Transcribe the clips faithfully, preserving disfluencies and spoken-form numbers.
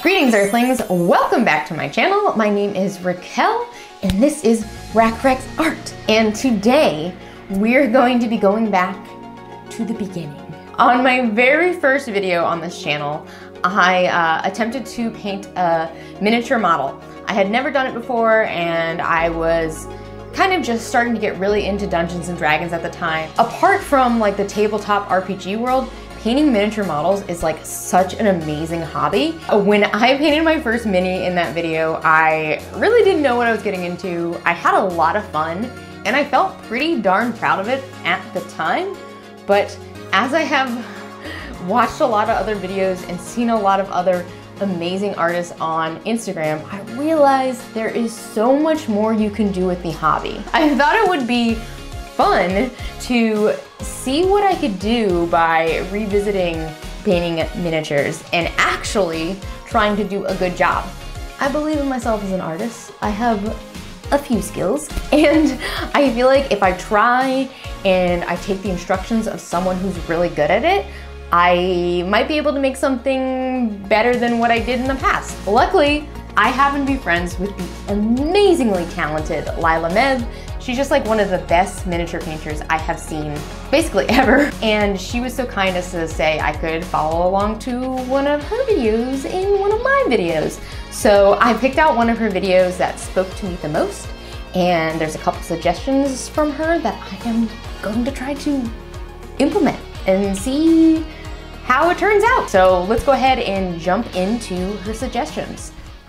Greetings Earthlings, welcome back to my channel. My name is Raquel and this is Rackrex Art. And today we're going to be going back to the beginning. On my very first video on this channel, I uh, attempted to paint a miniature model. I had never done it before and I was kind of just starting to get really into Dungeons and Dragons at the time. Apart from like the tabletop R P G world, painting miniature models is like such an amazing hobby. When I painted my first mini in that video, I really didn't know what I was getting into. I had a lot of fun and I felt pretty darn proud of it at the time. But as I have watched a lot of other videos and seen a lot of other amazing artists on Instagram, I realized there is so much more you can do with the hobby. I thought it would be fun to see what I could do by revisiting painting miniatures and actually trying to do a good job. I believe in myself as an artist. I have a few skills and I feel like if I try and I take the instructions of someone who's really good at it, I might be able to make something better than what I did in the past. Luckily, I happen to be friends with the amazingly talented Lyla. She's just like one of the best miniature painters I have seen basically ever. And she was so kind as to say I could follow along to one of her videos in one of my videos. So I picked out one of her videos that spoke to me the most. And there's a couple suggestions from her that I am going to try to implement and see how it turns out. So let's go ahead and jump into her suggestions.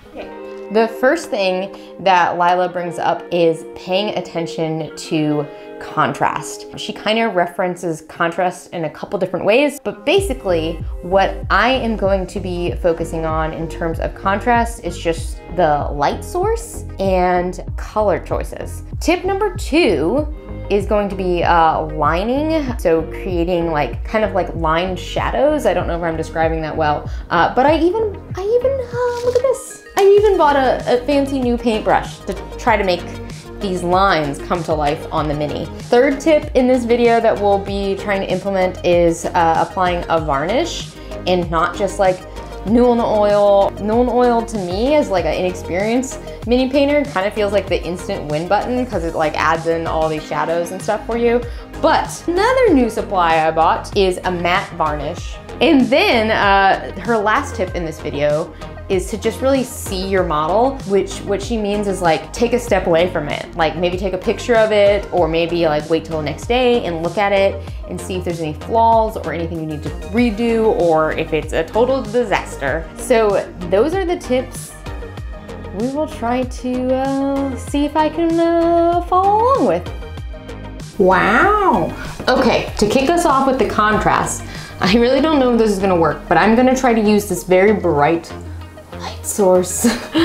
The first thing that Lyla brings up is paying attention to contrast. She kind of references contrast in a couple different ways, but basically what I am going to be focusing on in terms of contrast is just the light source and color choices. Tip number two is going to be uh, lining. So creating like kind of like lined shadows. I don't know if I'm describing that well, uh, but I even, I even, uh, look at this. I even bought a, a fancy new paintbrush to try to make these lines come to life on the mini. Third tip in this video that we'll be trying to implement is uh, applying a varnish and not just like Nuln oil. Nuln oil to me as like an inexperienced mini painter kind of feels like the instant win button because it like adds in all these shadows and stuff for you. But another new supply I bought is a matte varnish. And then uh, her last tip in this video is to just really see your model, which what she means is like take a step away from it. Like maybe take a picture of it or maybe like wait till the next day and look at it and see if there's any flaws or anything you need to redo or if it's a total disaster. So those are the tips we will try to uh, see if I can uh, follow along with. Wow. Okay, to kick us off with the contrast, I really don't know if this is gonna work, but I'm gonna try to use this very bright light source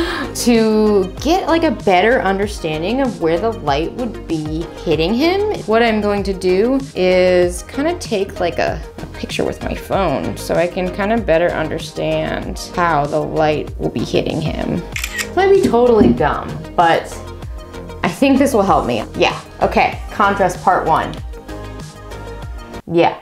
to get like a better understanding of where the light would be hitting him. What I'm going to do is kind of take like a, a picture with my phone so I can kind of better understand how the light will be hitting him. It might be totally dumb, but I think this will help me. Yeah, okay, contrast part one. Yeah.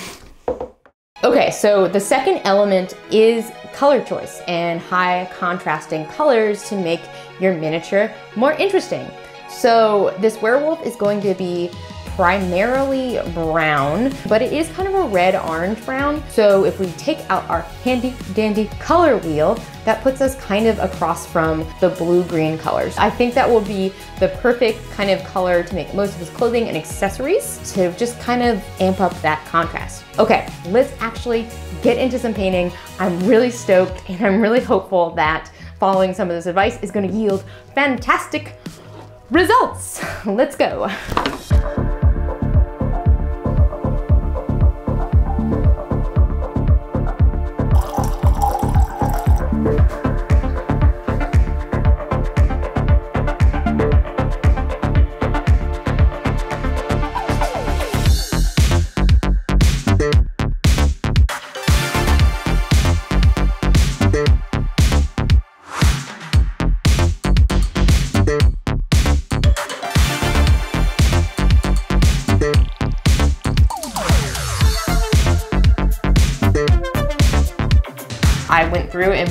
Okay, so the second element is color choice and high contrasting colors to make your miniature more interesting. So this werewolf is going to be primarily brown, but it is kind of a red-orange brown. So if we take out our handy dandy color wheel, that puts us kind of across from the blue-green colors. I think that will be the perfect kind of color to make most of his clothing and accessories to just kind of amp up that contrast. Okay, let's actually get into some painting. I'm really stoked and I'm really hopeful that following some of this advice is going to yield fantastic results. Let's go.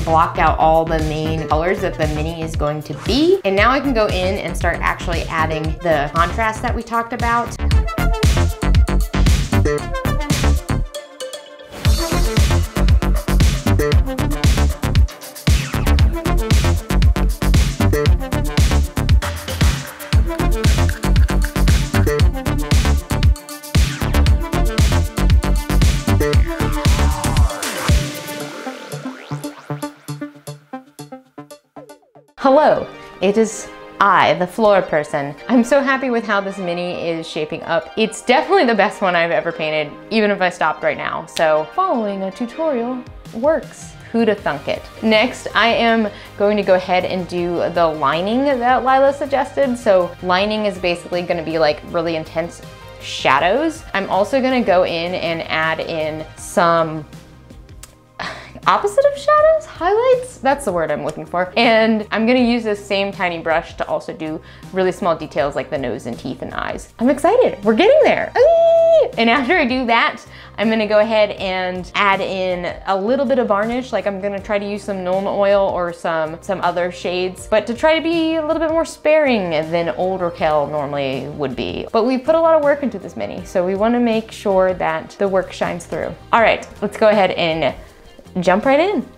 blocked out all the main colors that the mini is going to be. And now I can go in and start actually adding the contrast that we talked about. Hello, it is I, the floor person. I'm so happy with how this mini is shaping up. It's definitely the best one I've ever painted, even if I stopped right now. So following a tutorial works. Who'da thunk it? Next, I am going to go ahead and do the lining that Lyla suggested. So lining is basically gonna be like really intense shadows. I'm also gonna go in and add in some opposite of shadows, highlights, that's the word I'm looking for. And I'm gonna use this same tiny brush to also do really small details like the nose and teeth and eyes. I'm excited, we're getting there. And after I do that, I'm gonna go ahead and add in a little bit of varnish. Like I'm gonna try to use some Nolzur oil or some, some other shades, but to try to be a little bit more sparing than old Raquel normally would be. But we put a lot of work into this mini, so we wanna make sure that the work shines through. All right, let's go ahead and jump right in.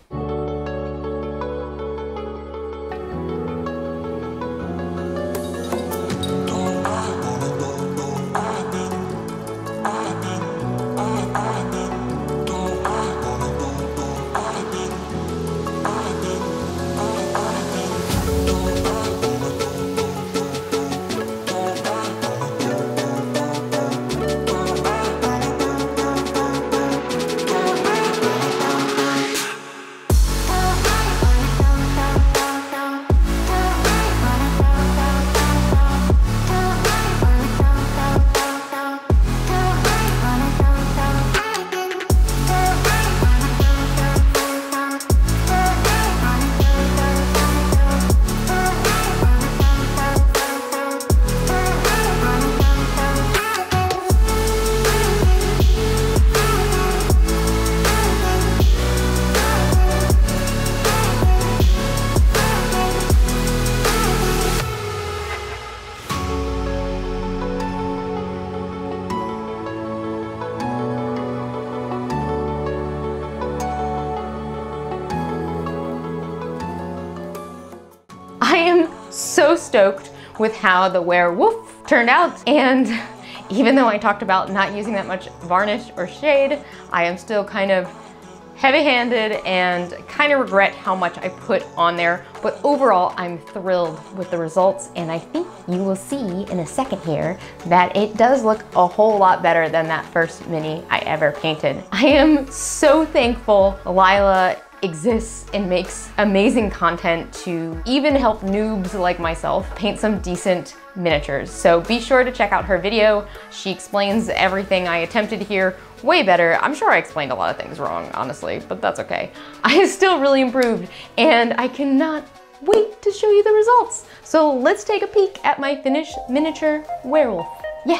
I am so stoked with how the werewolf turned out, and even though I talked about not using that much varnish or shade, I am still kind of heavy-handed and kind of regret how much I put on there, but overall I'm thrilled with the results, and I think you will see in a second here that it does look a whole lot better than that first mini I ever painted. I am so thankful Lyla exists and makes amazing content to even help noobs like myself paint some decent miniatures. So be sure to check out her video. She explains everything I attempted here way better. I'm sure I explained a lot of things wrong, honestly, but that's okay. I still really improved, and I cannot wait to show you the results. So let's take a peek at my finished miniature werewolf. Yeah.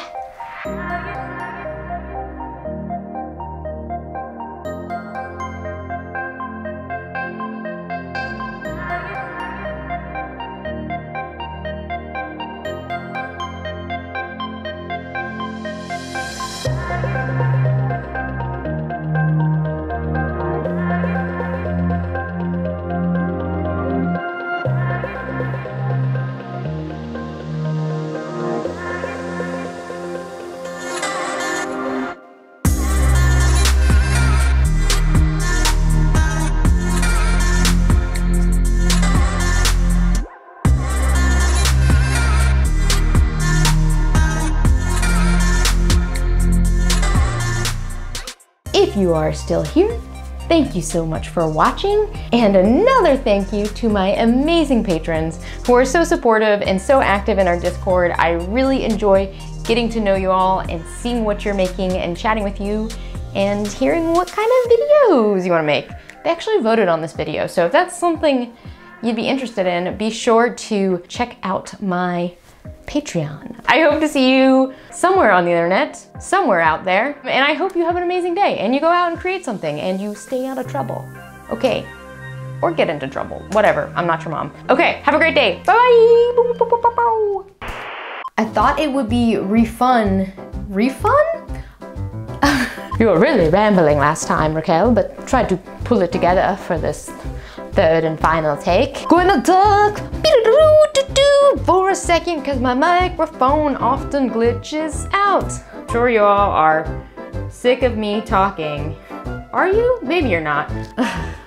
If you are still here, thank you so much for watching, and another thank you to my amazing patrons who are so supportive and so active in our Discord. I really enjoy getting to know you all and seeing what you're making and chatting with you and hearing what kind of videos you want to make. They actually voted on this video, so if that's something you'd be interested in, be sure to check out my Patreon. I hope to see you somewhere on the internet, somewhere out there, and I hope you have an amazing day and you go out and create something and you stay out of trouble. Okay, or get into trouble. Whatever, I'm not your mom. Okay, have a great day. Bye-bye. I thought it would be refun. Refun? You were really rambling last time, Raquel, but tried to pull it together for this third and final take. Gonna talk for a second because my microphone often glitches out. I'm sure you all are sick of me talking. Are you? Maybe you're not.